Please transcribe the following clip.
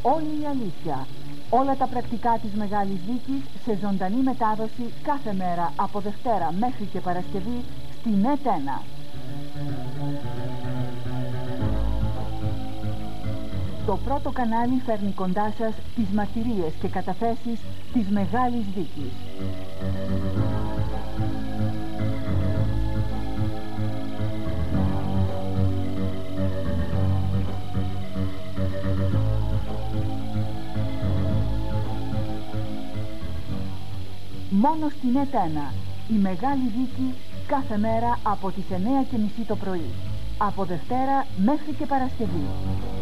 Όλη η αλήθεια. Όλα τα πρακτικά της Μεγάλης Δίκης σε ζωντανή μετάδοση κάθε μέρα από Δευτέρα μέχρι και Παρασκευή στη ΝΕΤ1. Το πρώτο κανάλι φέρνει κοντά σας τις μαρτυρίες και καταθέσεις της Μεγάλης Δίκης. Μόνο στη ΝΕΤ1, η Μεγάλη Δίκη κάθε μέρα από τις 9:30 το πρωί. Από Δευτέρα μέχρι και Παρασκευή.